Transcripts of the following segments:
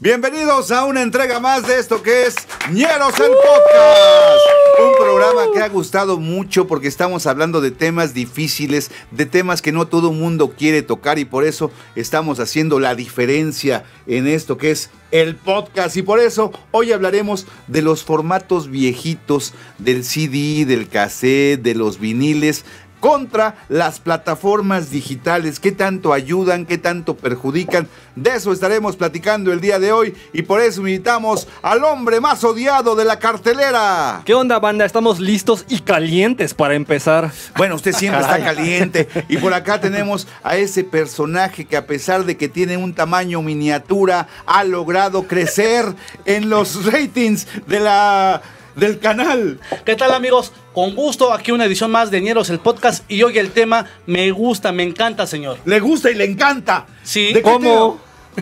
Bienvenidos a una entrega más de esto que es Ñeros el Podcast. Un programa que ha gustado mucho porque estamos hablando de temas difíciles, de temas que no todo mundo quiere tocar y por eso estamos haciendo la diferencia en esto que es el podcast. Y por eso hoy hablaremos de los formatos viejitos del CD, del cassette, de los viniles, contra las plataformas digitales, qué tanto ayudan, qué tanto perjudican. De eso estaremos platicando el día de hoy y por eso invitamos al hombre más odiado de la cartelera. ¿Qué onda, banda? Estamos listos y calientes para empezar. Bueno, usted siempre está caliente. Y por acá tenemos a ese personaje que a pesar de que tiene un tamaño miniatura, ha logrado crecer en los ratings del canal. ¿Qué tal, amigos? Con gusto, aquí una edición más de Ñeros el Podcast y hoy el tema me gusta, me encanta, señor. Le gusta y le encanta. Sí. ¿De ¿Cómo?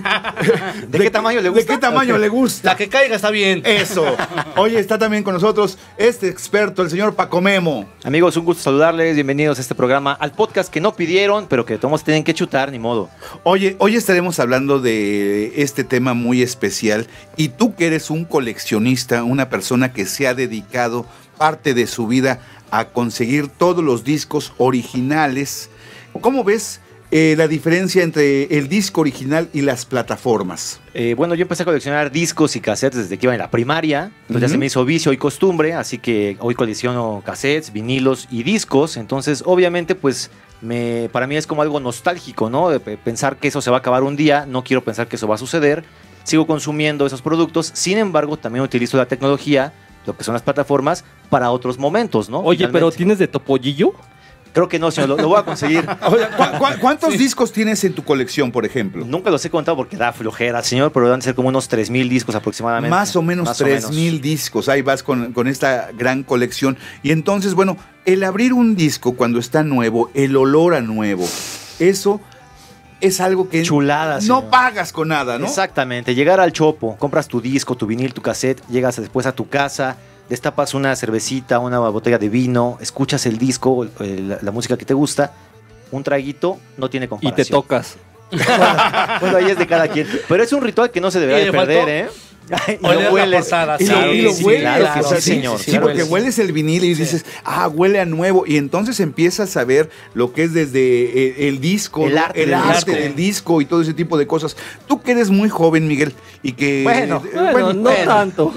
¿De qué tamaño le gusta? ¿De qué tamaño le gusta? La que caiga está bien. Eso. Oye, está también con nosotros este experto, el señor Paco Memo. Amigos, un gusto saludarles, bienvenidos a este programa, al podcast que no pidieron, pero que todos tienen que chutar, ni modo. Oye, hoy estaremos hablando de este tema muy especial y tú que eres un coleccionista, una persona que se ha dedicado parte de su vida a conseguir todos los discos originales, ¿cómo ves la diferencia entre el disco original y las plataformas? Bueno, yo empecé a coleccionar discos y cassettes desde que iba en la primaria, entonces ya se me hizo vicio y costumbre, así que hoy colecciono cassettes, vinilos y discos, entonces obviamente pues para mí es como algo nostálgico, ¿no? De pensar que eso se va a acabar un día, no quiero pensar que eso va a suceder, sigo consumiendo esos productos, sin embargo también utilizo la tecnología, lo que son las plataformas, para otros momentos, ¿no? Oye, Finalmente. ¿pero tienes de Topollillo? Creo que no, señor, lo voy a conseguir. Oye, ¿cuántos discos tienes en tu colección, por ejemplo? Nunca los he contado porque da flojera, señor, pero deben ser como unos 3,000 discos aproximadamente. Más o menos 3,000 discos. Ahí vas con esta gran colección. Y entonces, bueno, el abrir un disco cuando está nuevo, el olor a nuevo, eso es algo que chulada, no pagas con nada, ¿no? Exactamente. Llegar al chopo, compras tu disco, tu vinil, tu cassette, llegas después a tu casa, destapas una cervecita, una botella de vino, escuchas el disco, la música que te gusta, un traguito, no tiene comparación. Y te tocas. Bueno, ahí es de cada quien. Pero es un ritual que no se debería de perder, ¿eh? Y lo hueles. Y lo hueles. Claro que O sea, sí, señor. Sí, porque hueles el vinil y dices, huele a nuevo. Y entonces empiezas a ver lo que es desde el disco, el arte del disco y todo ese tipo de cosas. Tú que eres muy joven, Miguel, y que... Bueno, no tanto.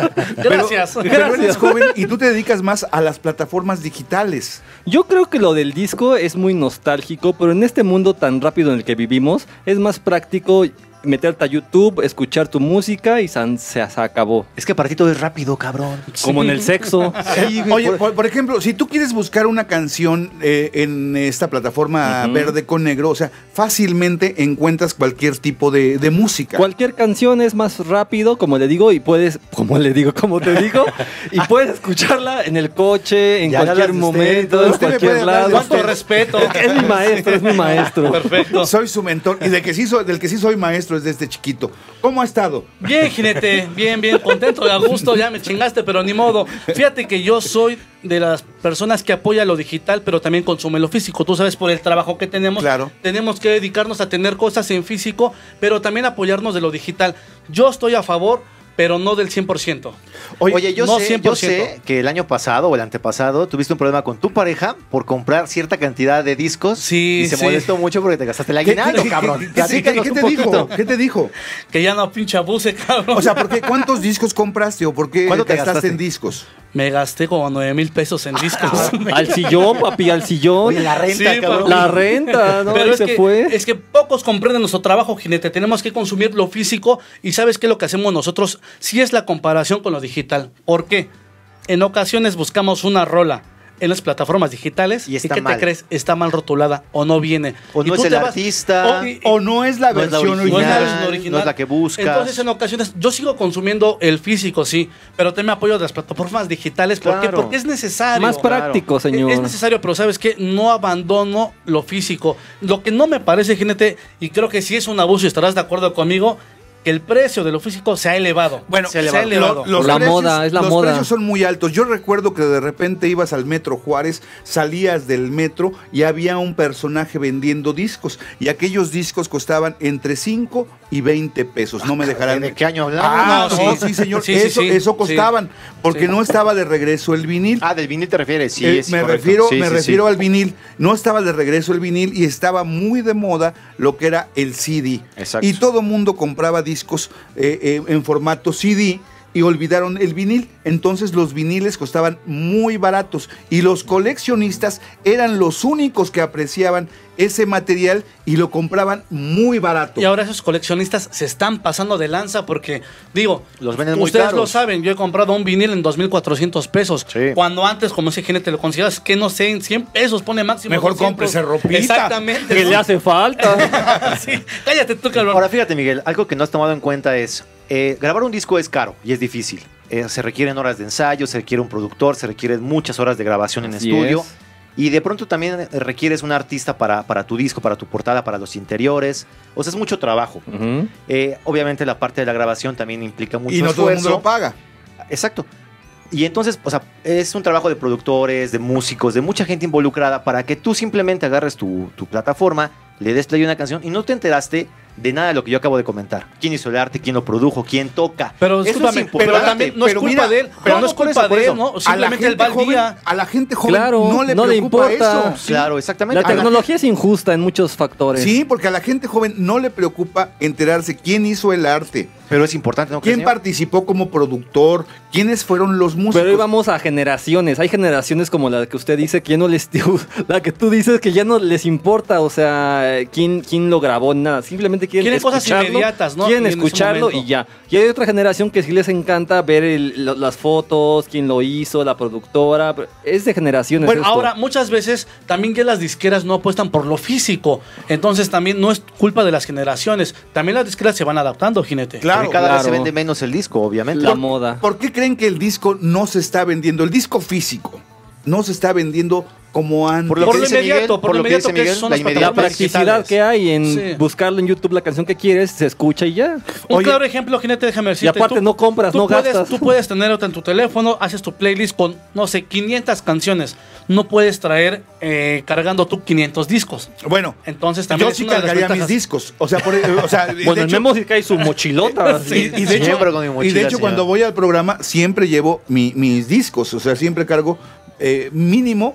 Gracias. Pero eres joven y tú te dedicas más a las plataformas digitales. Yo creo que lo del disco es muy nostálgico, pero en este mundo tan rápido en el que vivimos, es más práctico meterte a YouTube, escuchar tu música y se acabó. Es que para ti todo es rápido, cabrón. Como en el sexo. Sí, oye, por ejemplo, si tú quieres buscar una canción en esta plataforma verde con negro, o sea, fácilmente encuentras cualquier tipo de música. Cualquier canción es más rápido, como te digo, y puedes escucharla en el coche, en cualquier momento, en cualquier lado. ¿Cuánto respeto? Es mi maestro. Perfecto. Soy su mentor y del que sí soy maestro es desde chiquito. ¿Cómo ha estado? Bien, jinete, bien, contento, a gusto, ya me chingaste, pero ni modo. Fíjate que yo soy de las personas que apoya lo digital, pero también consume lo físico. Tú sabes, por el trabajo que tenemos, claro, tenemos que dedicarnos a tener cosas en físico, pero también apoyarnos de lo digital. Yo estoy a favor, pero no del 100%. Oye, yo no sé que el año pasado o el antepasado tuviste un problema con tu pareja por comprar cierta cantidad de discos. Sí, y se molestó mucho porque te gastaste el aguinaldo, cabrón. ¿Qué te dijo? Que ya no pinche abuse, cabrón. O sea, ¿cuántos discos compraste o por qué ¿Cuánto te gastaste en discos? Me gasté como 9,000 pesos en discos. Al sillón, papi, al sillón. Oye, la renta, Sí, cabrón. La renta, ¿no? Pero fue. Es que pocos comprenden nuestro trabajo, jinete. Tenemos que consumir lo físico y ¿sabes qué es lo que hacemos nosotros? Sí es la comparación con lo digital. ¿Por qué? En ocasiones buscamos una rola en las plataformas digitales y ¿qué mal. te crees? Está mal rotulada o no viene. O no es el artista. O no es la versión original. No es la que buscas. Entonces, en ocasiones, yo sigo consumiendo el físico, sí, pero también me apoyo de las plataformas digitales. ¿Por qué? Porque es necesario. Más práctico, señor. Es necesario, pero ¿sabes qué? No abandono lo físico. Lo que no me parece, gente, y creo que sí es un abuso y estarás de acuerdo conmigo, que el precio de lo físico se ha elevado. Bueno, se ha elevado. La moda, es la los moda. precios son muy altos. Yo recuerdo que de repente ibas al Metro Juárez, salías del metro y había un personaje vendiendo discos. Y aquellos discos costaban entre 5 y 20 pesos. No me dejarán. ¿De qué año hablamos? Ah, No, sí, señor. Sí, sí, sí. Eso costaban. Porque Sí. no estaba de regreso el vinil. Ah, del vinil te refieres, sí, es me correcto. refiero, Sí, me sí, refiero sí. al vinil. No estaba de regreso el vinil y estaba muy de moda lo que era el CD. Exacto. Y todo mundo compraba discos en formato CD y olvidaron el vinil. Entonces los viniles costaban muy baratos y los coleccionistas eran los únicos que apreciaban ese material y lo compraban muy barato. Y ahora esos coleccionistas se están pasando de lanza porque, digo, Los venden muy ustedes caros. lo saben, yo he comprado un vinil en 2,400 pesos. Sí. Cuando antes, como ese gente lo consideras, que no sé, en 100 pesos pone máximo. Mejor 200. cómprese ropita. Exactamente. Que le hace falta. Sí, cállate tú, cabrón. Ahora fíjate, Miguel, algo que no has tomado en cuenta es, grabar un disco es caro y es difícil. Se requieren horas de ensayo, se requiere un productor, se requieren muchas horas de grabación en Así estudio. es. Y de pronto también requieres un artista para tu disco, para tu portada, para los interiores. O sea, es mucho trabajo. Ujú. Obviamente la parte de la grabación también implica mucho y no todo el mundo esfuerzo. lo paga. Exacto. Y entonces, o sea, es un trabajo de productores, de músicos, de mucha gente involucrada para que tú simplemente agarres tu plataforma, le des play a una canción y no te enteraste de nada de lo que yo acabo de comentar. ¿Quién hizo el arte? ¿Quién lo produjo? ¿Quién toca? Pero Eso es discúlpame, pero importante. también no es Pero culpa mira, de él, pero pero no, no es por culpa eso, por de eso. él, ¿no? A la Simplemente él gente va al joven, día. a la gente joven Claro, no le no le preocupa importa. eso. Sí. Claro, exactamente. La tecnología es injusta en muchos factores. Sí, porque a la gente joven no le preocupa enterarse quién hizo el arte, Pero es importante, ¿no? quién señor? participó como productor, quiénes fueron los músicos. Pero hoy vamos a generaciones. Hay generaciones como la que usted dice que ya no les... La que tú dices que ya no les importa, o sea, quién lo grabó, nada. Simplemente quieren Cosas escucharlo. inmediatas, ¿no? Quieren Y en ese escucharlo momento. y ya. Y hay otra generación que sí les encanta ver las fotos, quién lo hizo, la productora. Es de generaciones Bueno, esto. ahora muchas veces también ya las disqueras no apuestan por lo físico. Entonces también no es culpa de las generaciones. También las disqueras se van adaptando, jinete. Claro, Porque cada vez se claro. vende menos el disco, obviamente. La moda. ¿Por qué creen que el disco no se está vendiendo? El disco físico no se está vendiendo como antes. Por lo Por que lo dice inmediato, Miguel, por lo que inmediato dice que Miguel, son la las La inmediatez. plataformas practicidad digitales. que hay en Sí. buscarlo en YouTube la canción que quieres, se escucha y ya. Un Oye, claro ejemplo, jinete, déjame decirte. Y aparte no compras, no gastas. Tú puedes tener otra en tu teléfono, haces tu playlist con, no sé, 500 canciones. No puedes traer cargando tú 500 discos. Bueno, Entonces también yo es sí una de las cargaría mis ventajas. discos. O sea, Bueno, de el hecho, Memo sí cae su mochilota. Sí. y de hecho, Siempre con mi mochila, y de hecho señor. cuando voy al programa siempre llevo mis discos. O sea, siempre cargo mínimo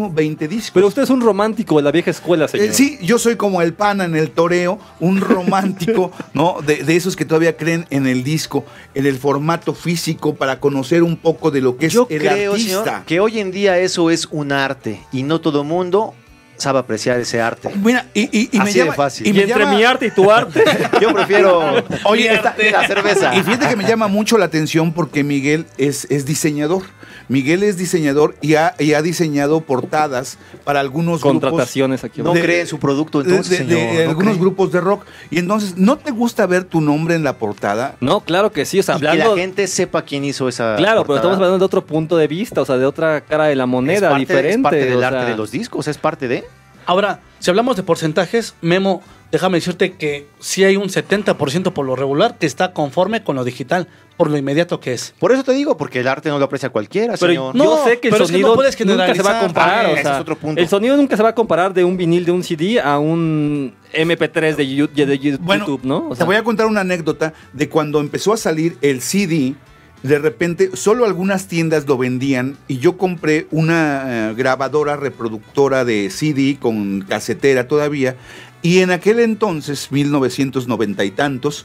20 discos. Pero usted es un romántico de la vieja escuela, señor. Sí, yo soy como el pana en el toreo, un romántico, ¿no? De esos que todavía creen en el disco, en el formato físico, para conocer un poco de lo que es Yo el creo, artista. señor, que hoy en día eso es un arte y no todo mundo sabe apreciar ese arte. Mira, y me Así de llama, fácil. y Y me entre llama- mi arte y tu arte. Yo prefiero Oye, la cerveza. Y fíjate que me llama mucho la atención porque Miguel es diseñador. Miguel es diseñador y ha diseñado portadas para algunos Contrataciones aquí. No de- cree en su producto, grupos. entonces, de señor. ¿No algunos cree? grupos de rock. Y entonces, ¿no te gusta ver tu nombre en la portada? No, claro que sí. O sea, Y que hablando. la gente sepa quién hizo esa Claro, pero portada. estamos hablando de otro punto de vista, o sea, de otra cara de la moneda, diferente. Es parte del o arte sea, de los discos, es parte de... Ahora, si hablamos de porcentajes, Memo, déjame decirte que sí hay un 70% por lo regular que está conforme con lo digital, por lo inmediato que es. Por eso te digo, porque el arte no lo aprecia cualquiera, Pero señor. no, yo sé que el pero es que no sonido puedes nunca se va a generalizar. comparar. Ah, o ese sea, es otro punto. el sonido nunca se va a comparar de un vinil de un CD a un MP3 de YouTube, Bueno, ¿no? O te sea, voy a contar una anécdota de cuando empezó a salir el CD. De repente, solo algunas tiendas lo vendían y yo compré una grabadora reproductora de CD con casetera todavía. Y en aquel entonces, 1990 y tantos,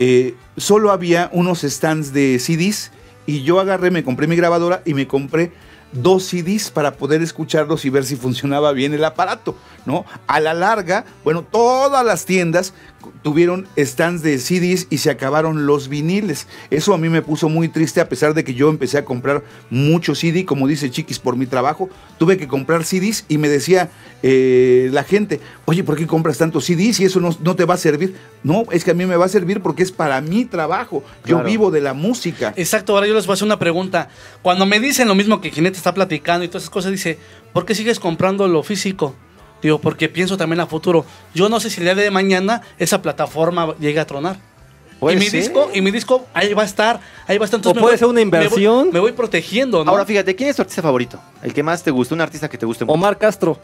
solo había unos stands de CDs y yo agarré, me compré mi grabadora y me compré 2 CDs para poder escucharlos y ver si funcionaba bien el aparato, ¿no? A la larga, bueno, todas las tiendas tuvieron stands de CDs y se acabaron los viniles. Eso a mí me puso muy triste, a pesar de que yo empecé a comprar mucho CD, como dice Chiquis, por mi trabajo, tuve que comprar CDs y me decía la gente, oye, ¿por qué compras tantos CDs y eso no te va a servir? No, es que a mí me va a servir porque es para mi trabajo, yo Claro. vivo de la música. Exacto, ahora yo les voy a hacer una pregunta. Cuando me dicen lo mismo que Jinete está platicando y todas esas cosas, dice, ¿por qué sigues comprando lo físico? Digo, porque pienso también a futuro. Yo no sé si el día de mañana esa plataforma llegue a tronar. Puede Y mi ser. disco ahí va a estar. Entonces O puede ser una inversión. Me voy protegiendo, ¿no? Ahora fíjate, ¿quién es tu artista favorito? El que más te gusta, un artista que te guste mucho. Omar Castro.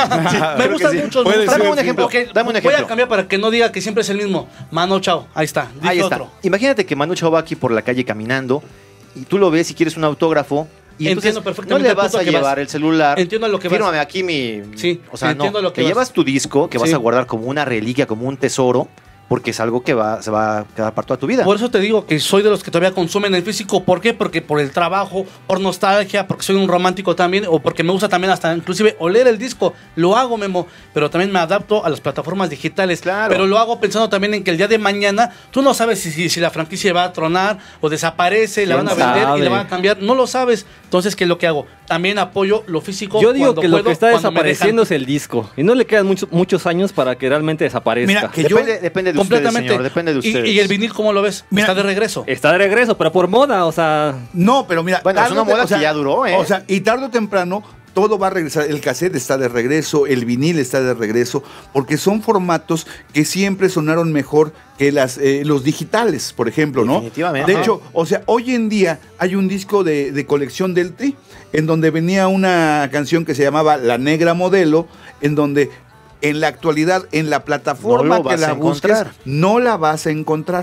me gustan mucho. Puede ser, Dame un sí. ejemplo. Ok, Dame un voy ejemplo. a cambiar para que no diga que siempre es el mismo. Mano Chao, ahí está. Dije Ahí está. otro. Imagínate que Manu Chao va aquí por la calle caminando y tú lo ves y quieres un autógrafo y entonces Entiendo perfectamente no le al vas punto a que llevar vas. el celular. Entiendo a lo que vas. Fírmame aquí mi... Sí, o sea, entiendo no. a lo que Te vas. llevas tu disco que vas Sí. a guardar como una reliquia, como un tesoro, porque es algo que se va a quedar para toda tu vida. Por eso te digo que soy de los que todavía consumen el físico. ¿Por qué? Porque por el trabajo, por nostalgia, porque soy un romántico también, o porque me gusta también hasta inclusive oler el disco. Lo hago, Memo, pero también me adapto a las plataformas digitales. Claro. Pero lo hago pensando también en que el día de mañana tú no sabes si la franquicia va a tronar o desaparece, la van a ¿Quién vender y sabe? la van a cambiar. No lo sabes. Entonces, ¿qué es lo que hago? También apoyo lo físico. Yo digo cuando que lo puedo, que está cuando me desapareciendo dejan. es el disco. Y no le quedan muchos años para que realmente desaparezca. Mira, que yo... Depende de ustedes, Completamente. señor, depende de ustedes. Y el vinil, ¿cómo lo ves? Mira, Está de regreso. Está de regreso, pero por moda, o sea... No, pero mira... Bueno, es tarde una o moda o sea, que ya duró, ¿eh? O sea, y tarde o temprano todo va a regresar. El cassette está de regreso, el vinil está de regreso, porque son formatos que siempre sonaron mejor que los digitales, por ejemplo, ¿no? Definitivamente. De hecho, o sea, hoy en día hay un disco de colección del Tri, en donde venía una canción que se llamaba La Negra Modelo, en donde en la actualidad, en la plataforma No lo que vas la a busques, encontrar. no la vas a encontrar.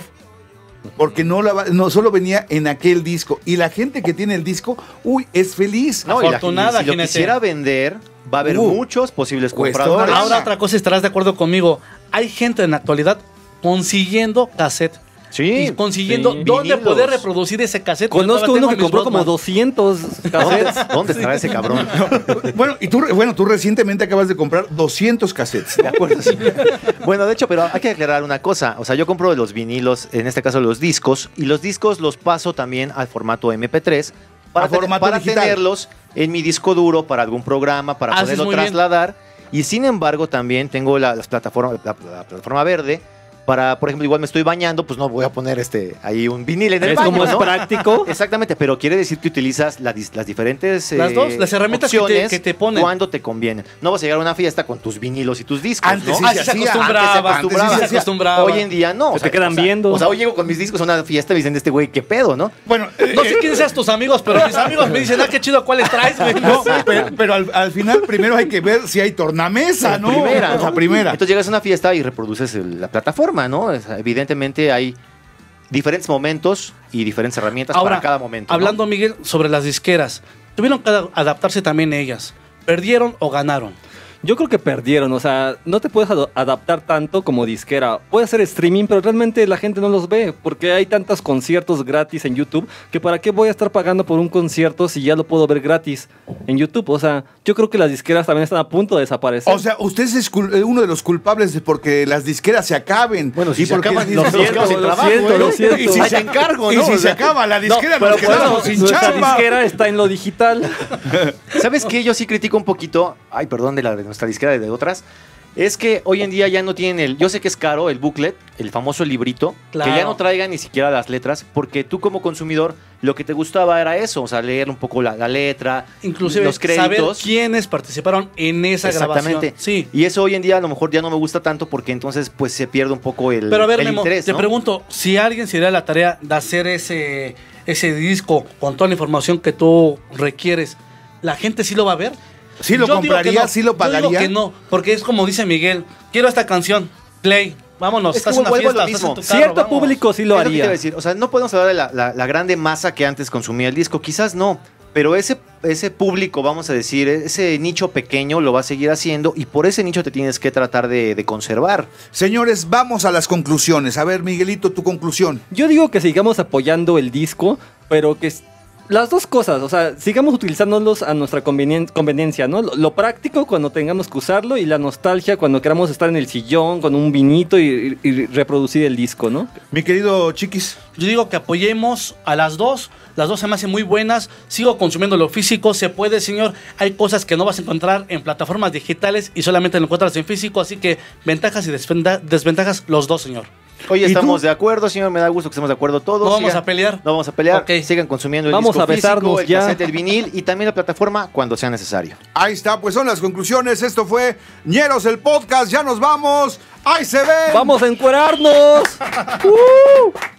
Porque no solo venía en aquel disco. Y la gente que tiene el disco, uy, es feliz. No, y Afortunada, si lo Jinete. quisiera vender, va a haber muchos posibles cuesta compradores. una Ahora otra cosa, estarás de acuerdo conmigo. Hay gente en la actualidad consiguiendo cassette. Sí. Y consiguiendo sí. dónde Vinilos. poder reproducir ese cassette. Yo Conozco todavía uno tengo que mis compró como Walkman. 200 cassettes. ¿Dónde estará ese cabrón? Bueno, y tú recientemente acabas de comprar 200 cassettes. De acuerdo, sí. Bueno, de hecho, pero hay que aclarar una cosa. O sea, yo compro los vinilos, en este caso los discos, y los discos los paso también al formato MP3 A formato para digital. tenerlos en mi disco duro para algún programa, para Haces poderlo muy bien. trasladar. Y sin embargo, también tengo la plataforma verde. Para, por ejemplo, igual me estoy bañando, pues no voy a poner ahí un vinil en el Es baño, como es ¿no? práctico. Exactamente, pero quiere decir que utilizas las diferentes Las dos, las herramientas que te ponen. cuando te conviene. No vas a llegar a una fiesta con tus vinilos y tus discos, Antes ¿no? sí Así se hacía. acostumbraba. Antes sí se acostumbraba. Hoy en día no. Se te quedan viendo. O sea, hoy llego con mis discos a una fiesta y me dicen, este güey, ¿qué pedo, no? Bueno, No sé quiénes sean tus amigos, pero mis amigos me dicen, qué chido, ¿cuáles traes, güey? no, pero al final primero hay que ver si hay tornamesa, ¿no? Primera, O sea, ¿no? primera. Entonces llegas a una fiesta y reproduces la plataforma, ¿no? O sea, evidentemente hay diferentes momentos y diferentes herramientas Ahora, para cada momento, ¿no? hablando, Miguel, sobre las disqueras, tuvieron que adaptarse también ellas. ¿Perdieron o ganaron? Yo creo que perdieron, o sea, no te puedes adaptar tanto como disquera. Puedes hacer streaming, pero realmente la gente no los ve, porque hay tantos conciertos gratis en YouTube, que para qué voy a estar pagando por un concierto si ya lo puedo ver gratis en YouTube. O sea, yo creo que las disqueras también están a punto de desaparecer. O sea, usted es uno de los culpables de porque las disqueras se acaben. Bueno, si Y se porque- acaban, Lo nos siento, quedamos sin lo trabajo, siento, ¿eh? lo siento. Y si Ahí se, te encargo, y ¿no? si O se sea, acaba la disquera, pero nos quedamos bueno, sin nuestra chamba. disquera está en lo digital. ¿Sabes qué? Yo sí critico un poquito, ay, perdón, de nuestra disquera y de otras. Es que hoy en día ya no tienen yo sé que es caro el booklet, el famoso librito, Claro. que ya no traigan ni siquiera las letras, porque tú como consumidor lo que te gustaba era eso, o sea, leer un poco la letra, Inclusive los saber créditos. quiénes participaron en esa Exactamente. grabación. Sí. Y eso hoy en día a lo mejor ya no me gusta tanto porque entonces pues se pierde un poco el, Pero a ver, el Memo, interés, te ¿no? pregunto, si alguien se diera la tarea de hacer ese disco con toda la información que tú requieres, ¿la gente sí lo va a ver? ¿Sí lo Yo digo que compraría? no. ¿Sí lo Yo pagaría? digo que no, porque es como dice Miguel, quiero esta canción, play, vámonos, Es estás que en una vuelvo a fiesta, lo estás en mismo. tu carro, Cierto vamos. público sí lo Es que te iba a haría. decir, o sea, no podemos hablar de la grande masa que antes consumía el disco, quizás no, pero ese público, vamos a decir, ese nicho pequeño lo va a seguir haciendo y por ese nicho te tienes que tratar de conservar. Señores, vamos a las conclusiones. A ver, Miguelito, tu conclusión. Yo digo que sigamos apoyando el disco, pero que las dos cosas, o sea, sigamos utilizándolos a nuestra conveniencia, ¿no? Lo práctico cuando tengamos que usarlo y la nostalgia cuando queramos estar en el sillón con un vinito y reproducir el disco, ¿no? Mi querido Chiquis. Yo digo que apoyemos a las dos se me hacen muy buenas, sigo consumiendo lo físico, se puede, señor, hay cosas que no vas a encontrar en plataformas digitales y solamente lo encuentras en físico, así que ventajas y desventajas los dos, señor. Hoy ¿Y estamos tú? de acuerdo, señor, me da gusto que estemos de acuerdo todos. No vamos Sigan- a pelear. No vamos a pelear, Ok. sigan consumiendo el Vamos disco a besarnos físico, el ya. cassette, el vinil y también la plataforma cuando sea necesario. Ahí está, pues son las conclusiones. Esto fue Ñeros el podcast. Ya nos vamos. ¡Ahí se ven! ¡Vamos a encuerarnos!